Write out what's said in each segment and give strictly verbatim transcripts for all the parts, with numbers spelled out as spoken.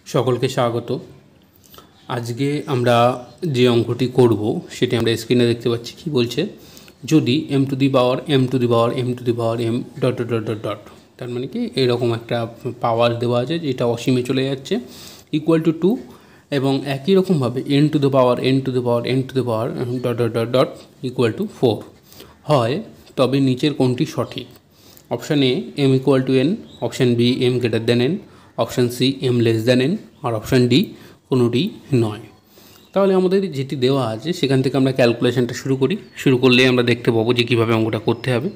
সকলকে স্বাগত। আজকে আমরা যে অঙ্কটি করব সেটি আমরা স্ক্রিনে দেখতে পাচ্ছি। কি বলছে, যদি M to the power M to the power M to the power M dot dot dot dot, তার মানে কি এরকম একটা পাওয়ার দেওয়া আছে যেটা অসীমে চলে যাচ্ছে, ইকুয়াল টু টু, এবং একই রকমভাবে N to the power N to the power N to the power dot dot dot dot equal to four হয়, তবে নিচের কোনটি সঠিক? Option A M equal to N, option B M greater than N, option C M less than N, আর option D কোনোটি নয়। তাহলে আমাদের যেটি দেওয়া আছে সেখান থেকে আমরা ক্যালকুলেশনটা শুরু করি। শুরু করলে আমরা দেখতে পাবো যে কীভাবে অঙ্কটা করতে হবে।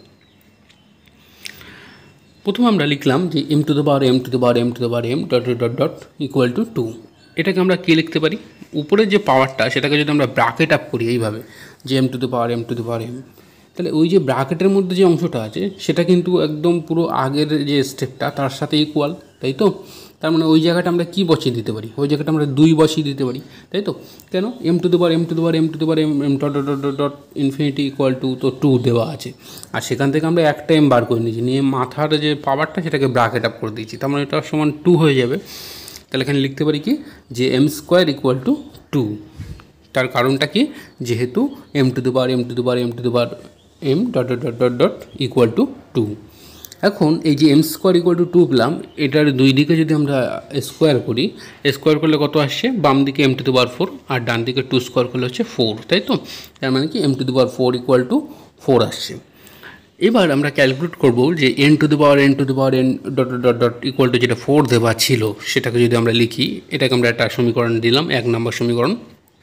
প্রথমে আমরা লিখলাম যে M to the power M to the power M to the power M dot dot dot equal to two. এটাকে আমরা কী লিখতে পারি? উপরের যে পাওয়ারটা সেটাকে যদি আমরা ব্র্যাকেট আপ করি এইভাবে, যে M to the power M to the power M, তাহলে ওই যে ব্র্যাকেটের মধ্যে যে অংশটা আছে সেটা কিন্তু একদম পুরো আগের যে স্টেপটা তার সাথে ইকুয়াল, তাই তো? তার মানে ওই জায়গাটা আমরা কী বসিয়ে দিতে পারি? ওই জায়গাটা আমরা দুই বসিয়ে দিতে পারি, তাই তো? কেন? M to the power M to the power M to the power M M dot dot dot dot infinity equal to তো টু দেওয়া আছে, আর সেখান থেকে আমরা একটা এম বার করে নিয়েছি, নিয়ে মাথার যে পাওয়ারটা সেটাকে ব্র্যাকেট আপ করে দিয়েছি, তার মানে এটা সমান টু হয়ে যাবে। তাহলে এখানে লিখতে পারি কি, যে M square equal to two. তার কারণটা কি? যেহেতু M to the power M to the power M to the power M dot dot dot dot dot equal to two. এখন এই যে M square equal to two পেলাম, এটার দুই দিকে যদি আমরা স্কোয়ার করি, স্কোয়ার করলে কত আসছে? বাম দিকে M to the power four, আর ডান দিকে টু স্কোয়ার করলে হচ্ছে ফোর, তাই তো? তার মানে কি M to the power four equal to four আসছে। এবার আমরা ক্যালকুলেট করব যে N to the power N to the power N dot dot dot equal to যেটা ফোর দেওয়া ছিল সেটাকে যদি আমরা লিখি, এটাকে আমরা একটা সমীকরণ দিলাম, এক নম্বর সমীকরণ।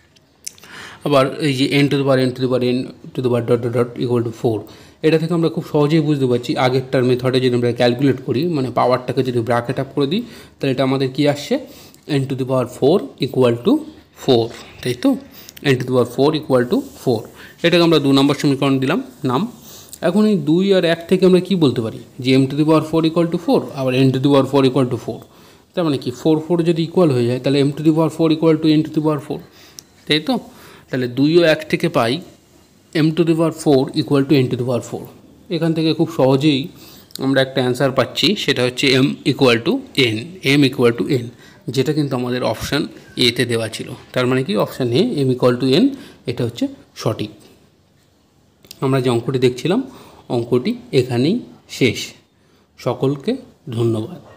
আবার এই যে N to the power N to the power N to the power dot dot dot equal to four, এটা থেকে আমরা খুব সহজেই বুঝতে পারছি আগেরটার মেথডে যদি আমরা ক্যালকুলেট করি, মানে পাওয়ারটাকে যদি ব্র্যাকেট আপ করে দিই, তাহলে এটা আমাদের কী আসছে? N to the power four equal to four, তাই তো? N to the power four equal to four, এটাকে আমরা দু নম্বর সমীকরণ দিলাম নাম। এখন এই দুই আর এক থেকে আমরা কী বলতে পারি? যে M to the power four equal to four, আবার N to the power four equal to four, তার মানে কি ফোর ফোর যদি ইকুয়াল হয়ে যায় তাহলে M to the power four equal to N to the power four, তাই তো? তাহলে দুই ও এক থেকে পাই M to the power four equal to N to the power four. এখান থেকে খুব সহজেই আমরা একটা অ্যান্সার পাচ্ছি, সেটা হচ্ছে M equal to N, M equal to N, যেটা কিন্তু আমাদের অপশান এতে দেওয়া ছিল। তার মানে কি option A M equal to N, এটা হচ্ছে সঠিক। আমরা যে অঙ্কটি দেখছিলাম, অঙ্কটি এখানেই শেষ। সকলকে ধন্যবাদ।